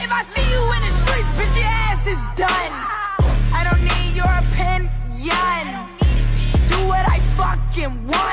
If I see you in the streets, bitch, your ass is done. I don't need your opinion. Do what I fucking want.